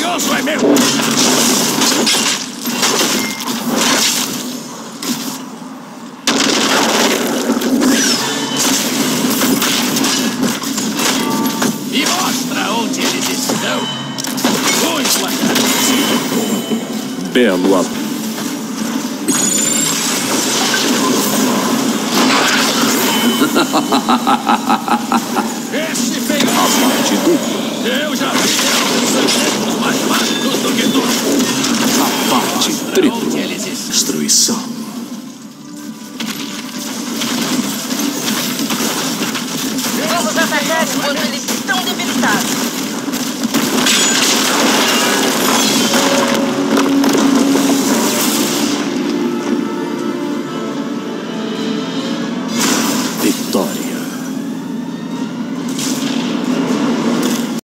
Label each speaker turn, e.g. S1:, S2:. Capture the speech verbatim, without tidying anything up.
S1: Esse osso é meu! E mostra onde eles estão! Muito agradecido!
S2: Belo ato.
S3: Ha ha ha ha ha ha!